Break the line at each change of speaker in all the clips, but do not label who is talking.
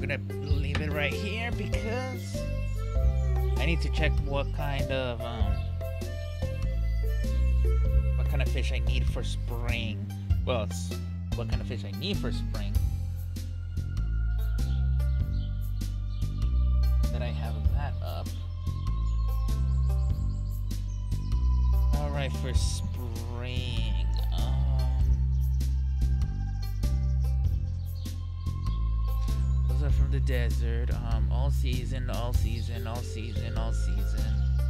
gonna leave it right here because I need to check what kind of fish I need for spring. Well, it's what kind of fish I need for spring. That I have that up. All right, for spring. Those are from the desert. All season, all season, all season, all season.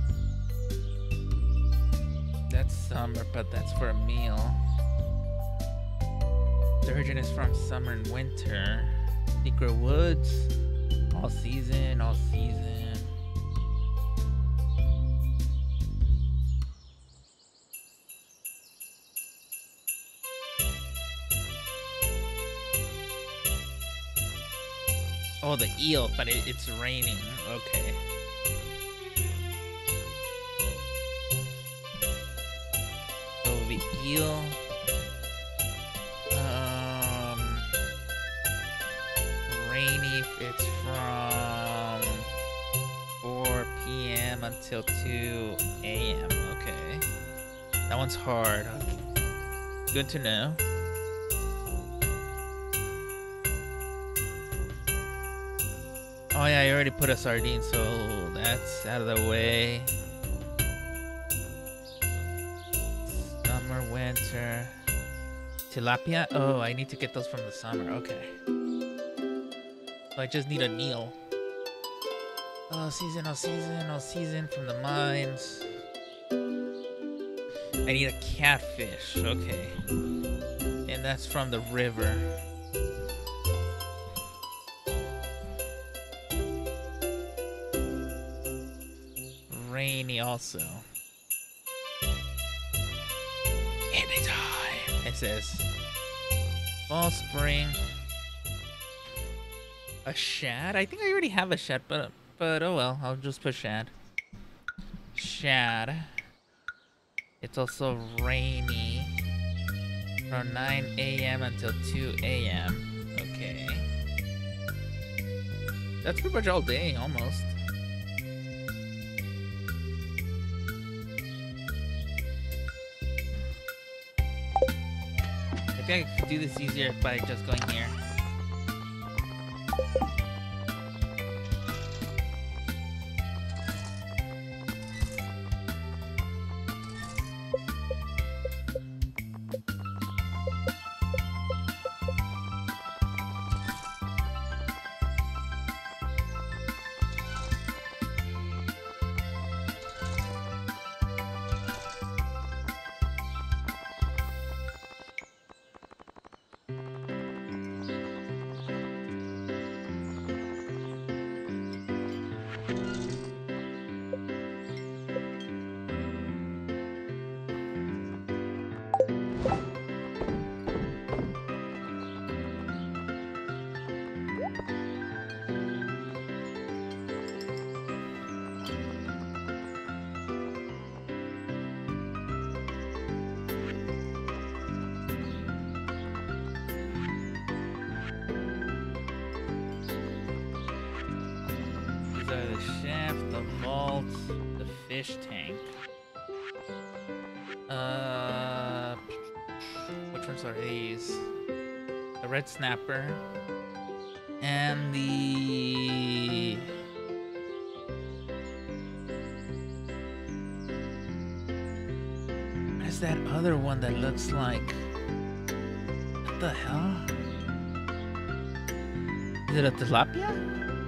That's summer, but that's for a meal. Sturgeon is from summer and winter. Secret woods, all season, all season. Oh, the eel, but it's raining. Okay. So the eel. Rainy. It's from 4 p.m. until 2 a.m. Okay. That one's hard. Good to know. Oh yeah, I already put a sardine, so that's out of the way. Summer, winter. Tilapia? Oh, I need to get those from the summer. Okay. So I just need a Neil. All season, all season, all season from the mines. I need a catfish. Okay. And that's from the river. Rainy also. Anytime. It says fall, spring. A shad? I think I already have a shad, but oh well. I'll just put shad. Shad. It's also rainy from 9 a.m. until 2 a.m. Okay. That's pretty much all day, almost. I think I could do this easier by just going here. Fish tank. Which ones are these? The red snapper and the what is that other one that looks like? What the hell? Is it a tilapia?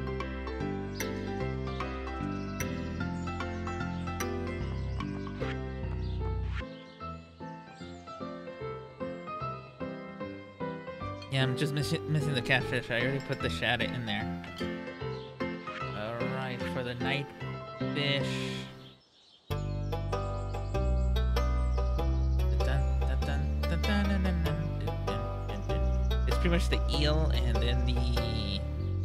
Yeah, I'm just missing the catfish. I already put the shad in there. Alright, for the night fish. It's pretty much the eel and then the...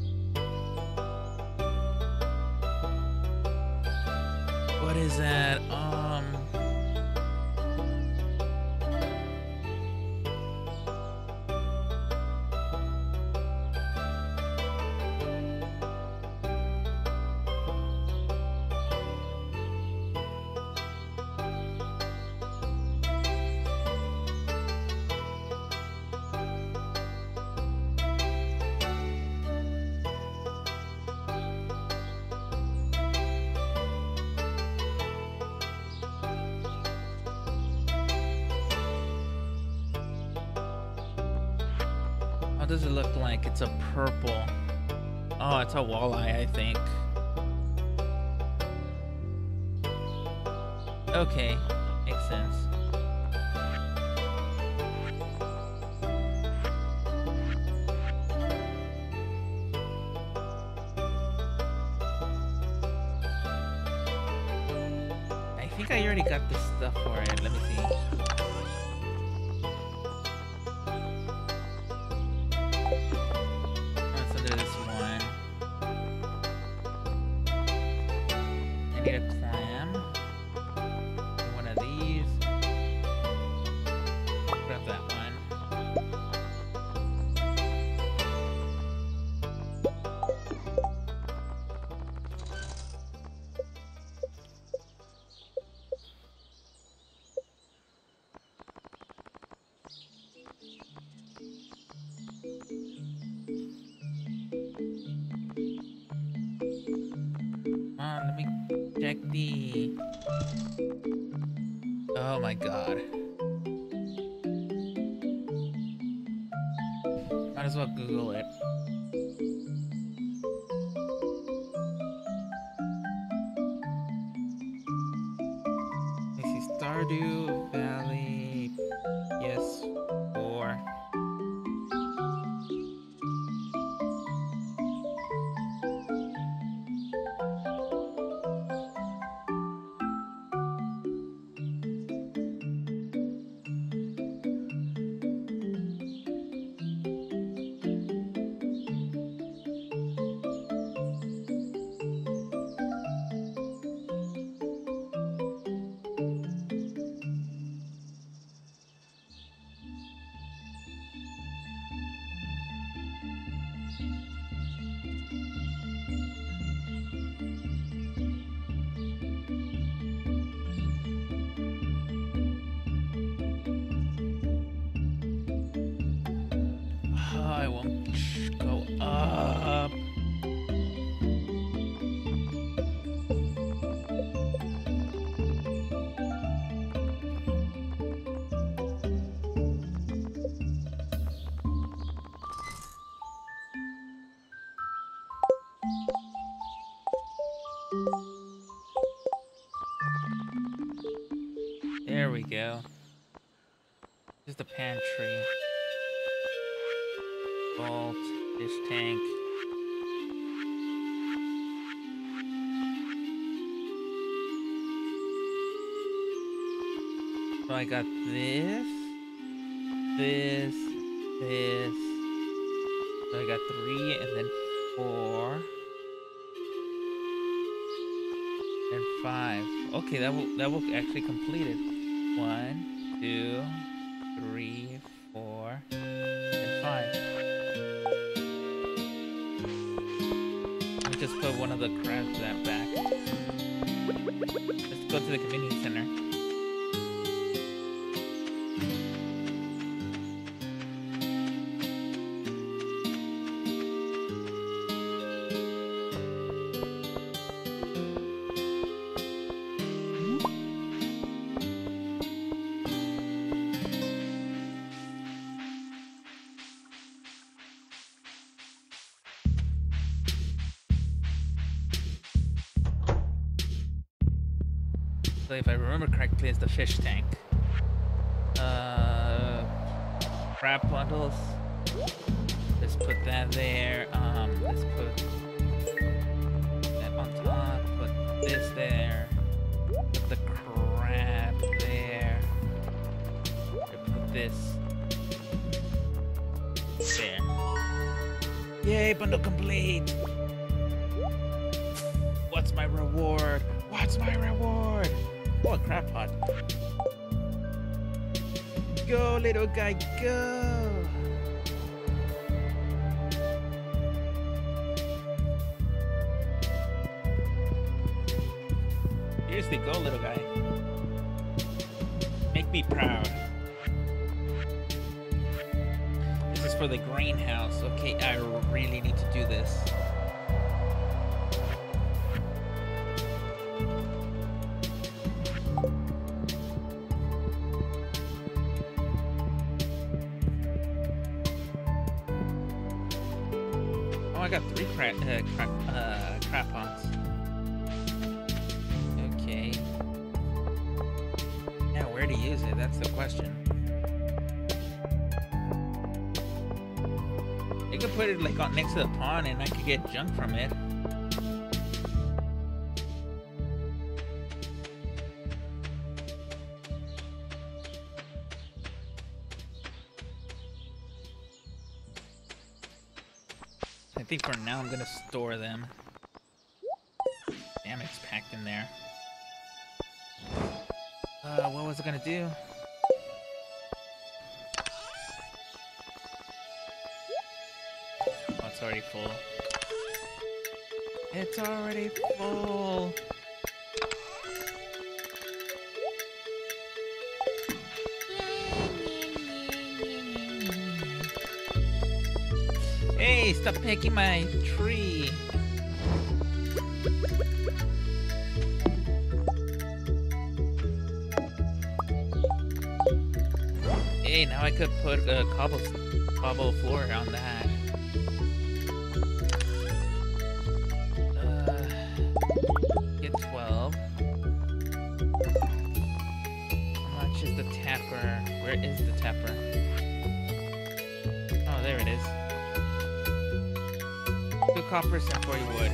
What is that? does it look like? It's a purple. Oh, it's a walleye, I think. Okay, makes sense. I think I already got the stuff for it. Let me see. What's under this one? I need a clam. One of these. Grab that one. Let me check the... Oh my god. Might as well Google it. Let me see. Stardew Valley PS4. I won't go up. There we go. Here's the pantry. Vault, fish tank. So I got this. So I got 3 and then 4. And 5. Okay, that will actually complete it. 1, 2, 3, 4, and 5. Let me just put one of the crabs that back. Let's go to the community center. So if I remember correctly, it's the fish tank. Crab bundles. Let's put that there. Let's put that on top. Put this there. Put the crab there. Put this there. Yay, bundle complete! What's my reward? What's my reward? Oh, a crab pot. Go, little guy, go! Seriously, go, little guy. Make me proud. This is for the greenhouse. Okay, I really need to do this. got 3 crap pots. Okay. Yeah, where to use it? That's the question. You could put it like on next to the pond, and I could get junk from it. I think for now I'm gonna store them. Damn, it's packed in there. What was I gonna do? Oh, it's already full. It's already full. Hey, stop picking my tree. Hey, now I could put a cobble floor on that. Get 12. How much is the tapper? Where is the tapper? Oh, there it is. 2 coppers and 40 wood.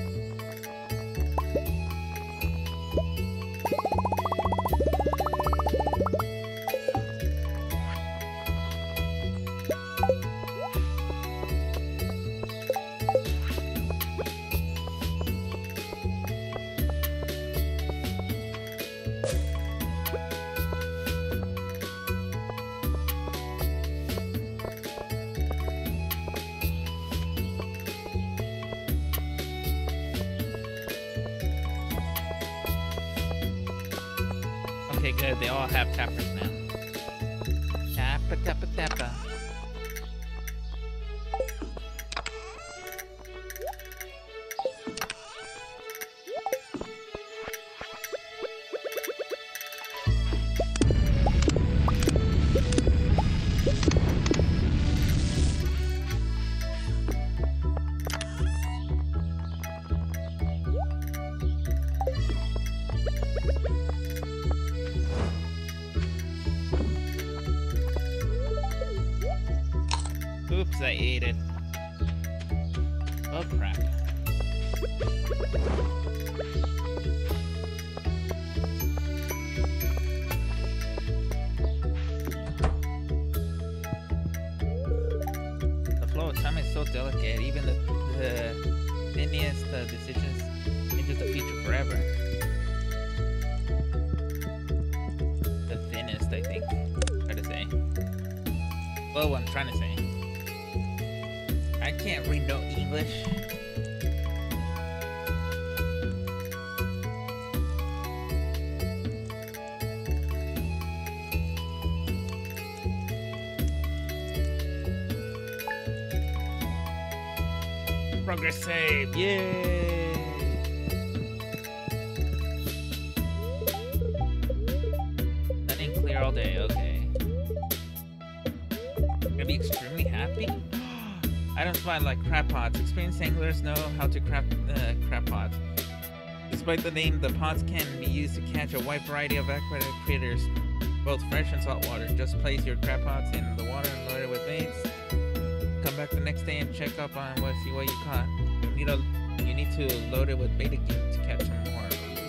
Okay, good. They all have tappers now. Tappa, tappa, tappa. Oops, I ate it. Oh, crap. The flow of time is so delicate, even the thinnest decisions changes the future forever. The thinnest, I think. Try to say. Well, what I'm trying to say. I can't read no English. Progress saved, yay! Sunny clear all day, okay. I'm gonna be extremely happy. Items find like crab pots. Experienced anglers know how to craft crab pots. Despite the name, the pots can be used to catch a wide variety of aquatic critters, both fresh and salt water. Just place your crab pots in the water and load it with baits. Come back the next day and check up on see what you caught. You need to load it with bait again to catch some more.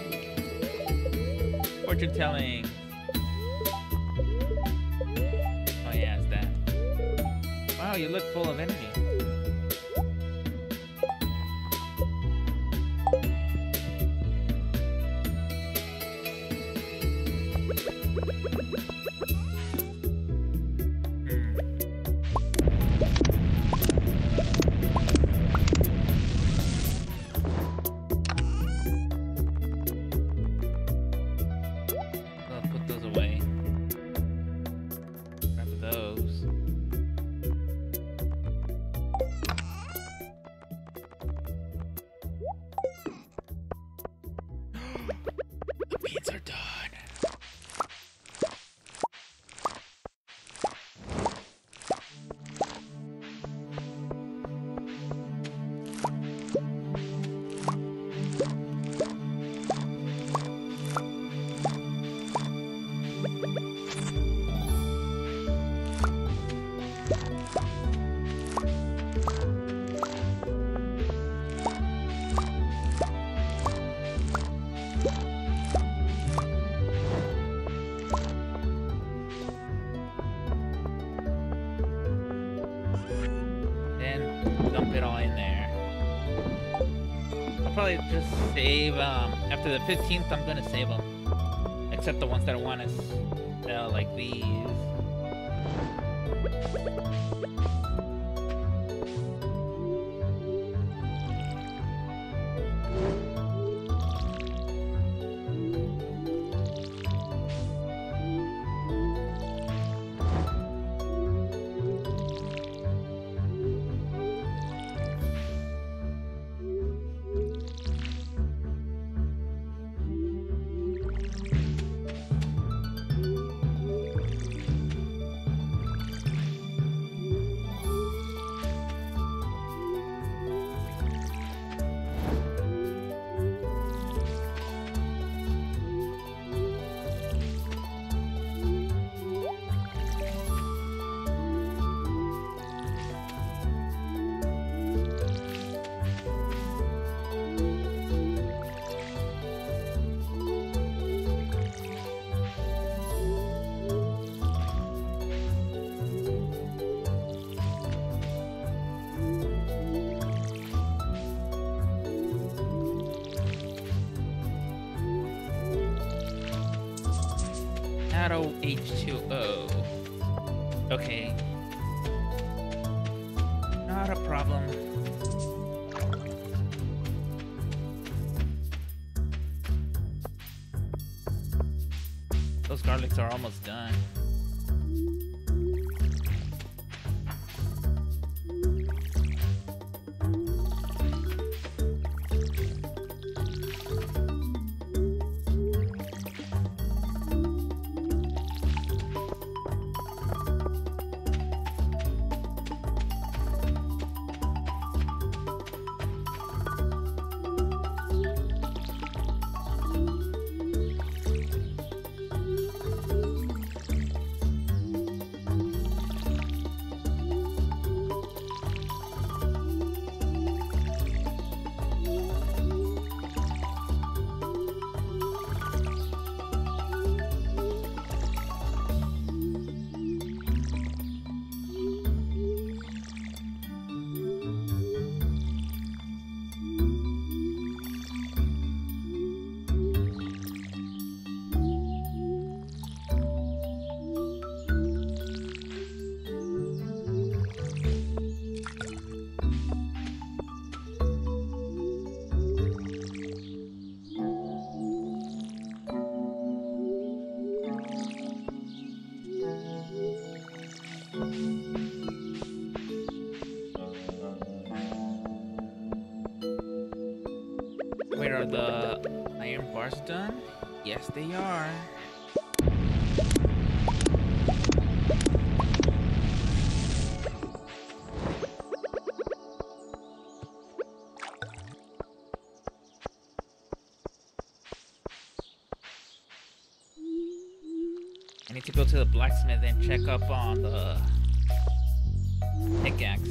Fortune telling. Oh yeah, it's that. Wow, you look full of energy. Dump it all in there. I'll probably just save, after the 15th, I'm gonna save them. Except the ones that I want to sell, like these. H2O. Okay. Not a problem. Those garlics are almost done. Wait, are the iron bars done? Yes, they are. I need to go to the blacksmith and check up on the pickaxe.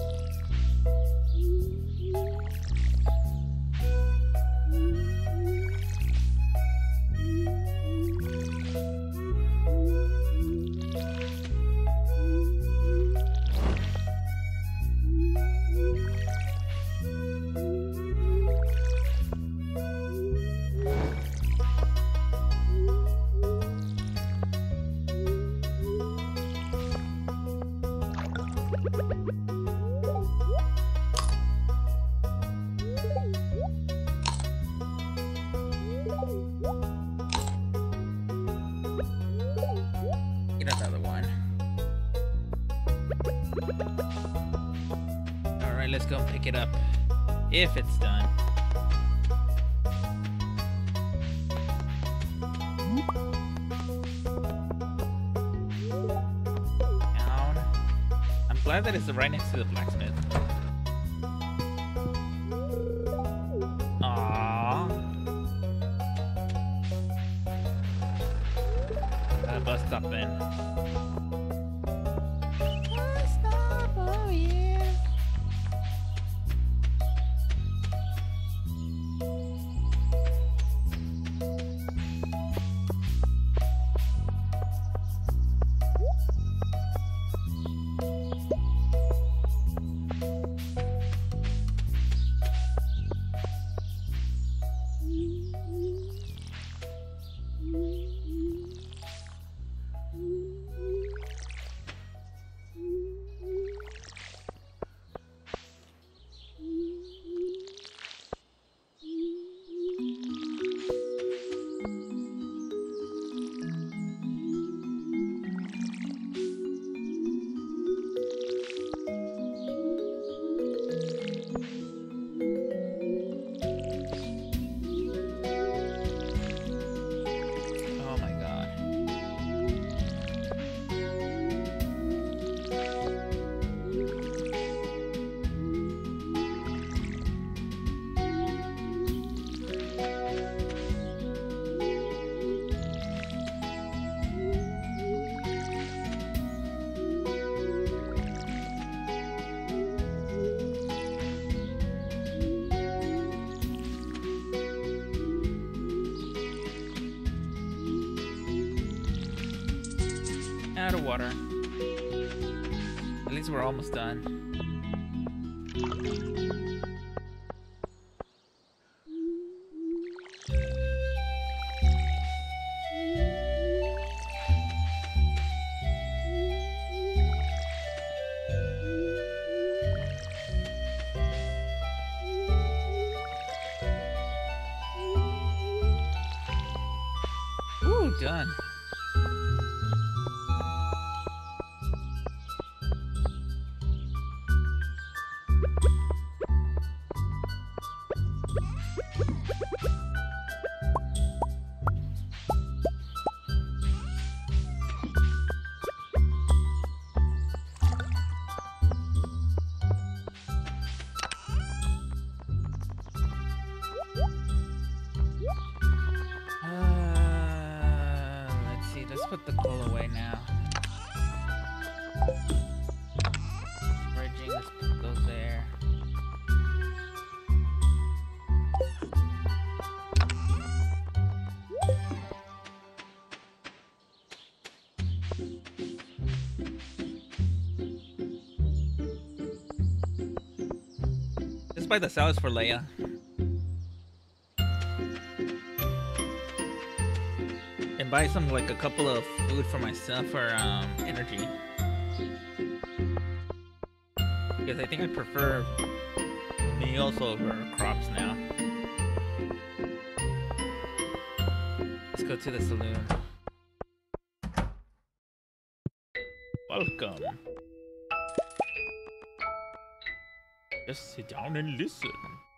Let's go pick it up if it's done. Down. I'm glad that it's right next to the blacksmith. Aww. bus stop then. Bus stop, oh yeah. Out of water. At least we're almost done. Ooh, done. Let's see, let's put the coal away now. Bridging, let's put those there. Let's buy the salads for Leia. And buy some, like, a couple of food for myself for energy. Because I think I prefer meals over crops now. Let's go to the saloon. Welcome. Just sit down and listen.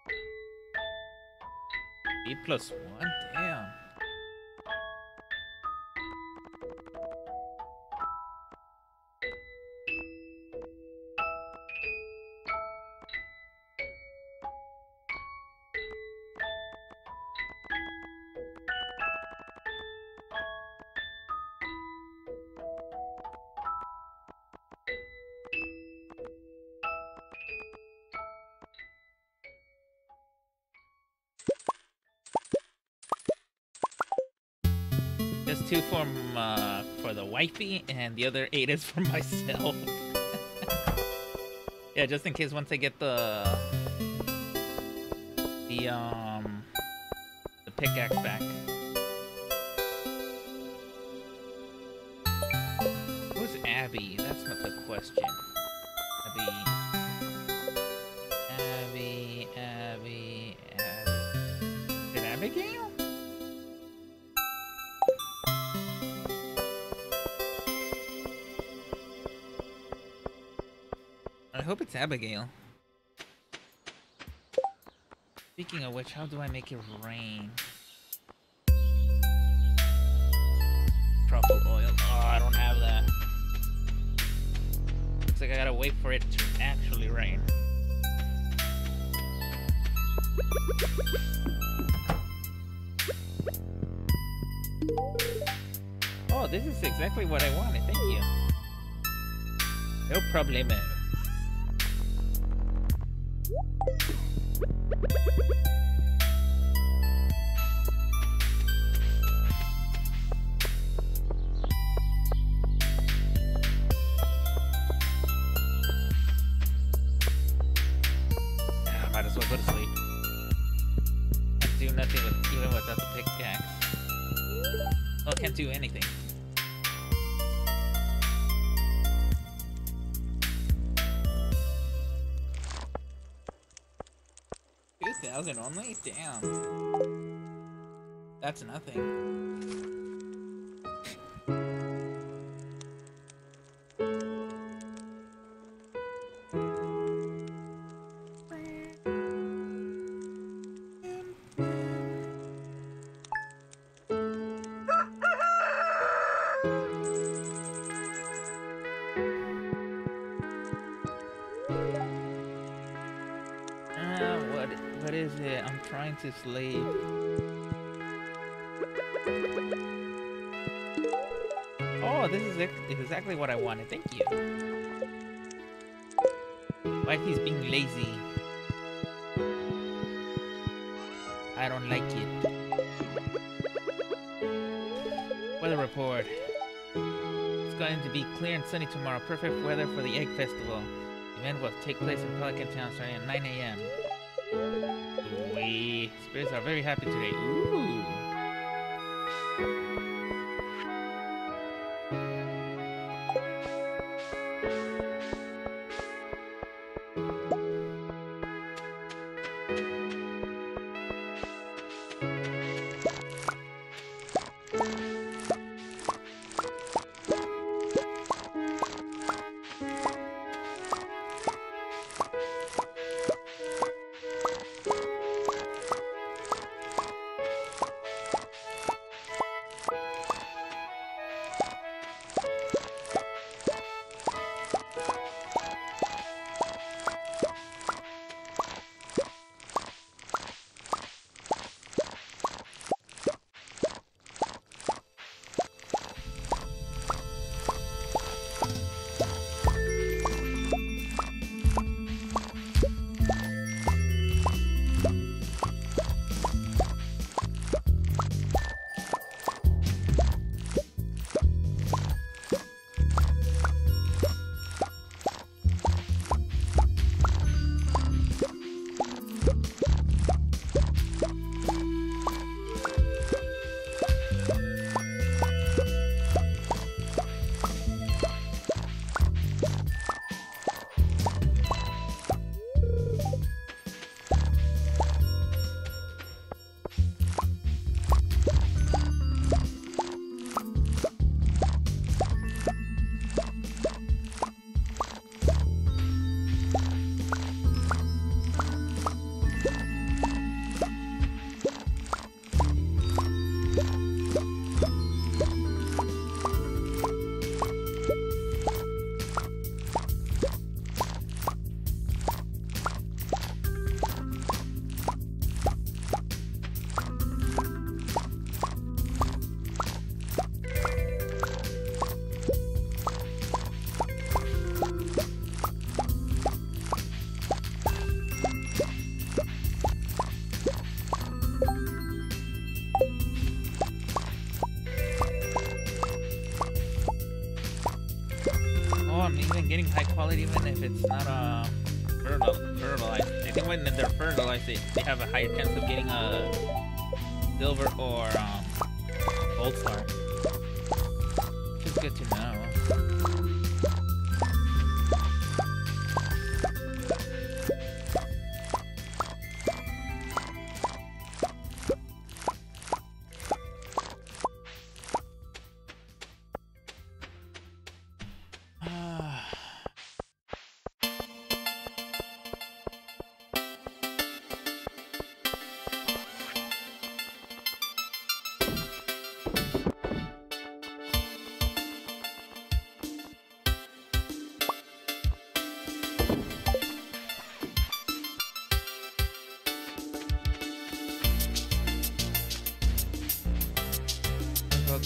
E+1? Damn. Just 2 for the wifey, and the other 8 is for myself. Yeah, just in case once I get the pickaxe back. Who's Abby? That's not the question. Abby. Is it Abigail? I hope it's Abigail. Speaking of which, how do I make it rain? Truffle oil. Oh, I don't have that. Looks like I gotta wait for it to actually rain. Oh, this is exactly what I wanted. Thank you. No problemo. Might as well go to sleep. Can't do nothing even without the pickaxe. Oh, can't do anything. 2,000 only? Damn. That's nothing. What is it? I'm trying to slave. Oh, this is exactly what I wanted. Thank you. Like he's being lazy. I don't like it. Weather report. It's going to be clear and sunny tomorrow. Perfect weather for the Egg Festival. The event will take place in Pelican Town starting at 9 a.m. Wee. Spirits are very happy today. Ooh. Getting high quality even if it's not fertilized. I think when they're fertilized, they have a higher chance of getting a silver or gold star. Which is good to know.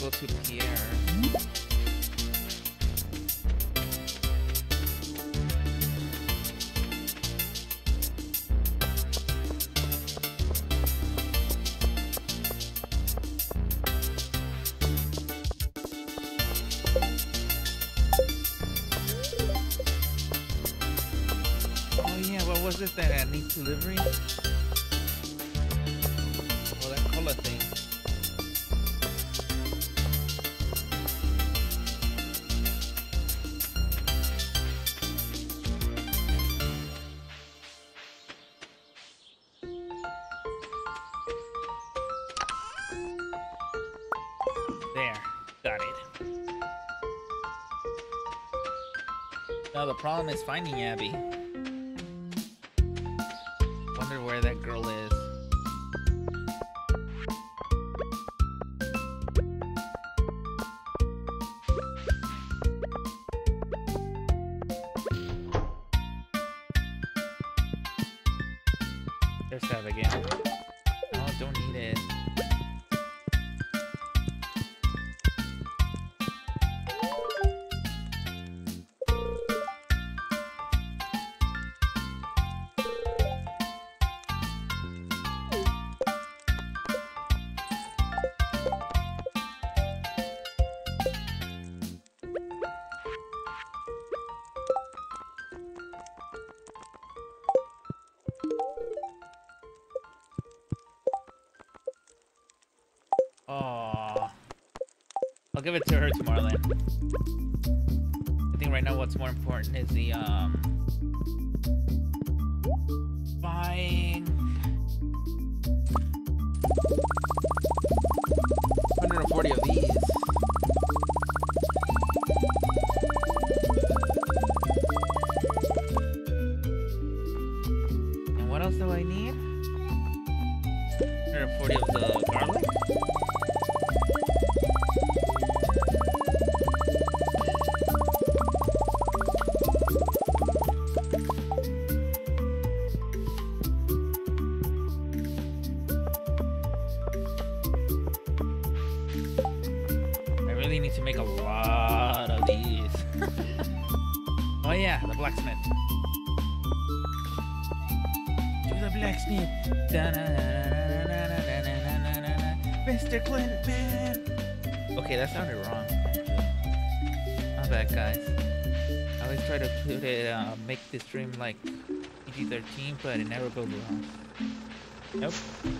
go to Pierre. Oh yeah, what was it that needs delivery? Oh, that cola thing. There, got it. Now the problem is finding Abby. Wonder where that girl is. There's Abby again. Oh, don't need it. Oh, I'll give it to her tomorrow then. I think right now what's more important is the buying 140 of these. And what else do I need? 140 of the garlic. Need to make a lot of these. Oh yeah, the blacksmith. To the blacksmith. Mr. Clinton. Okay, that sounded wrong. Not bad, guys. I always try to put it, make this stream like PG-13, but it never goes wrong. Nope.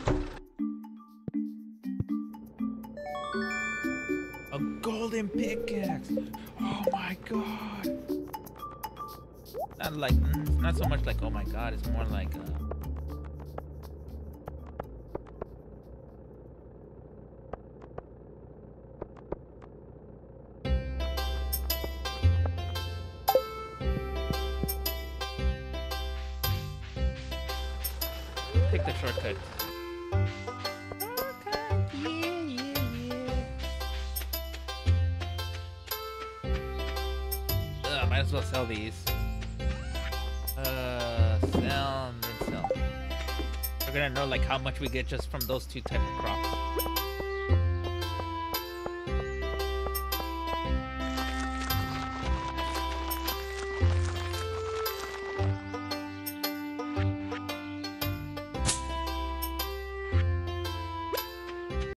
A golden pickaxe! Oh my god! Not like, not so much like oh my god, it's more like take the shortcut. Might as well sell these. Sell and then sell. We're gonna know like how much we get just from those two type of crops.